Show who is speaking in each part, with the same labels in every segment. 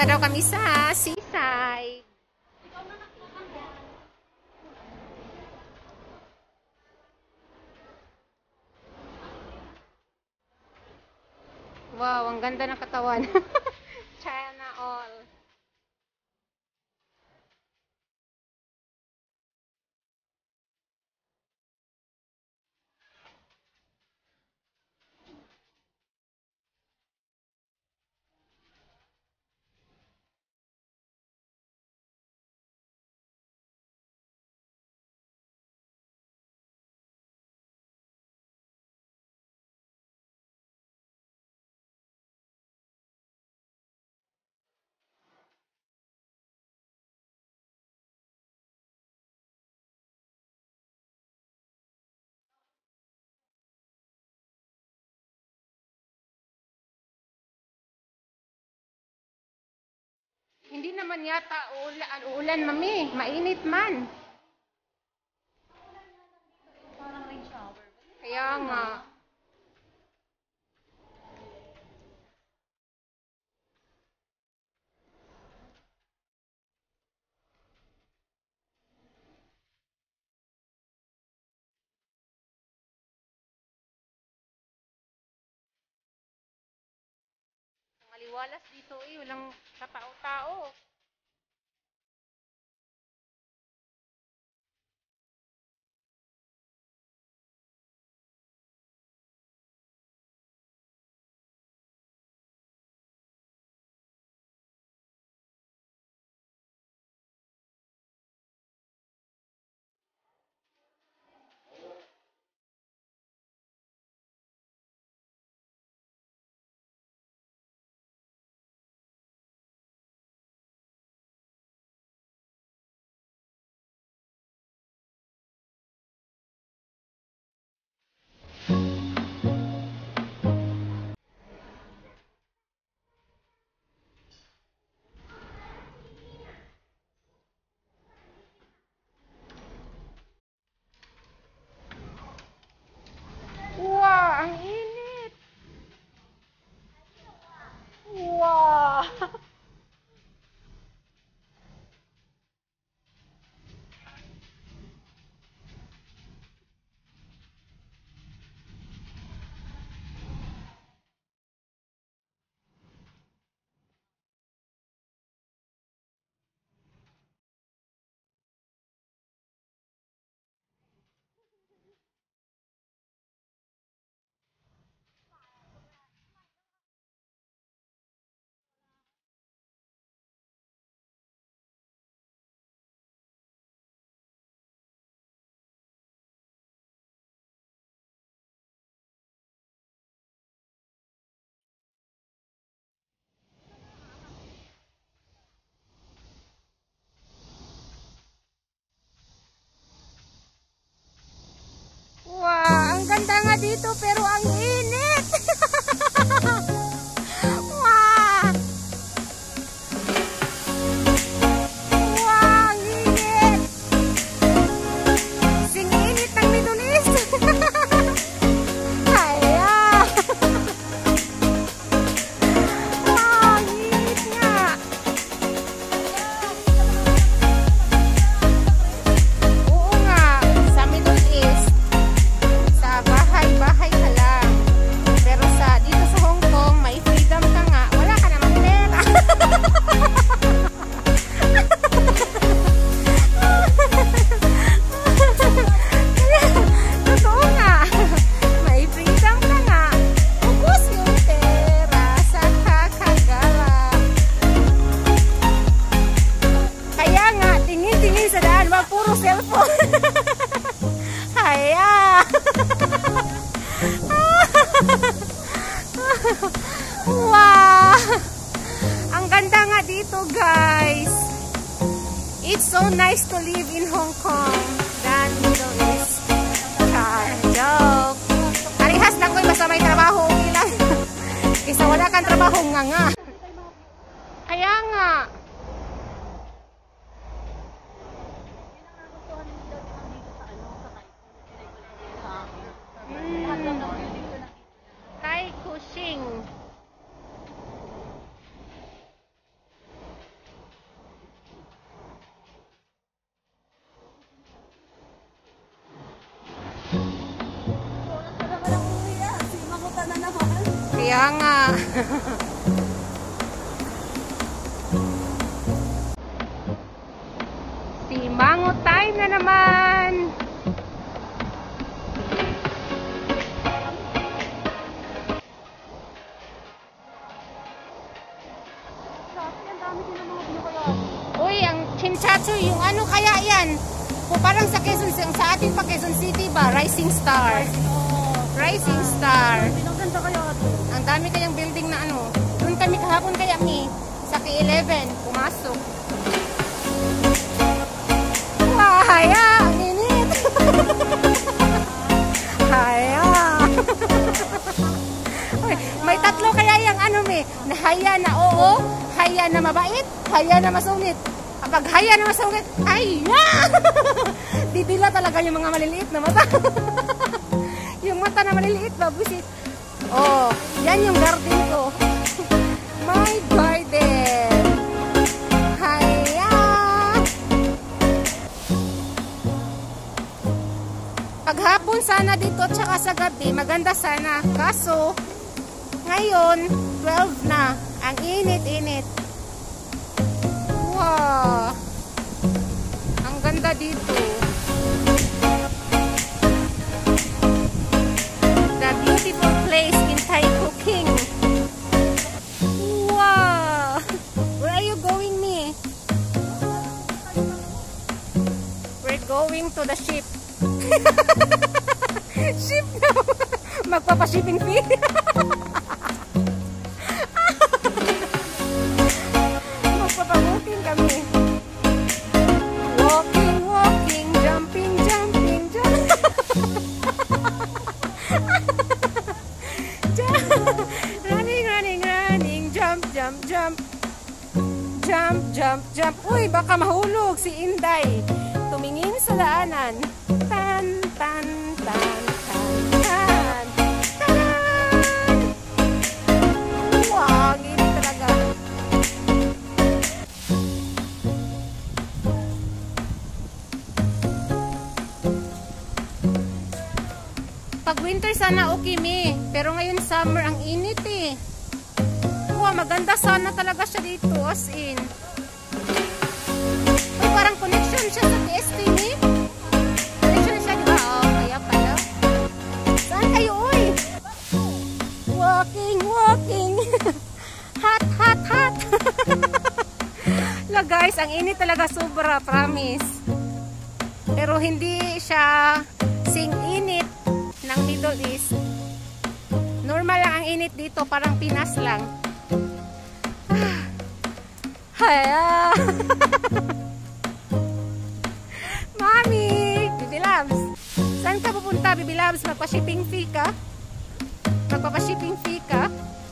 Speaker 1: Punta daw kami sa seaside. Wow, ang ganda ng katawan. China all. Hindi naman yata uulan, mami. Mainit man.
Speaker 2: Parang rain shower.
Speaker 1: Kaya nga. Maliwalas dito eh. Walang katao-tao. Wow, ang init. Wow. Wow, ang ganda nga dito pero ang init. Wow. Wow, ang init. Sing-init ng Middle East. Kaya. Wow, ang init nga. Oo nga, sa Middle East. Sa bahay-bahay ka lang. Pero dito sa Hong Kong, may freedom ka nga. Wala ka naman pera. Totoo nga. May freedom ka nga. Ubus yung pera sa kakagala. Kaya nga, tingin-tingin sa daan. Wag puro cellphone. Kaya. Wow! Ang ganda nga dito, guys. It's so nice to live in Hong Kong than Middle East. Joke. Parehas lang ko, basta may trabaho, okay lang. Kaysa wala kang trabaho nga. Kaya nga. Tai Kuching. Kaya nga. Si Mango time na naman. Uy, ang Chinchacho, yung ano kaya yan? O parang sa Quezon, sa ating pa Quezon City ba? Rising Star. Rising Star.
Speaker 2: Pinaganda kaya ito.
Speaker 1: Ang dami kayang building na ano. Doon kami kahapon kaya sa K11. Pumasok. Wah, haya! Ang init! Haya! Uy, may tatlo kaya yung ano na haya na oo, haya na mabait, haya na masulit. Kapag haya na masulit, haya! Didila talaga yung mga maliliit na mata. Yung mata na maliliit, babusit. Oh, yan yung garden ko. My garden. Haya! Paghapon sana dito, tsaka sa gabi, maganda sana. Kaso, ngayon, 12 na. Ang init-init. Wow! Ang ganda dito. The beautiful place in Thai cooking. Wow! Where are you going, me? We're going to the ship. Ship now. Magpapa-shipping fee. Magpapabutin kami. Walking, walking, jumping, jumping, jumping. Running, running, running, jump, jump, jump. Jump, jump, jump. Uy, baka mahulog si Inday. Tumingin sa daanan. Tan, tan, tan, tan, tan. Taran! Wow, gini talaga. Pag winter sana okay me. Pero ngayon summer, ang init eh. Wow, maganda sana talaga siya dito. As in. Uy, parang connection siya sa TST ni. Connection siya, di ba? Oh, kaya pala. Saan kayo, uy? Walking, walking. Hot, hot, hot. La guys, ang init talaga sobra, promise. Pero hindi siya sing init ng Middle East. Normal lang ang init dito, parang Pinas lang. Haya! Mami! Bibi Labs! Saan ka pupunta, Bibi Labs? Magpa-shipping fee ka? Magpapa-shipping fee ka?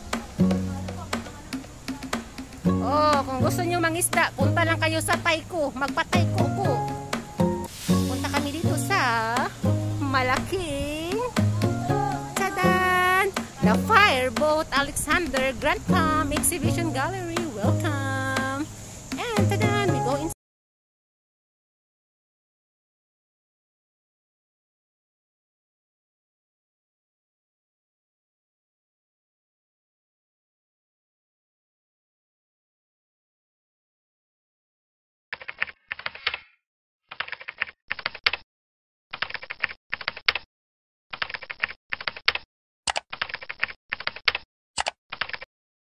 Speaker 1: Oh, kung gusto nyo mangisda, punta lang kayo sa Tayko. Magpa-Tayko ko. Punta kami dito sa malaking tadan! The Fireboat Alexander Grand Palm Exhibition Gallery. Welcome! And tada!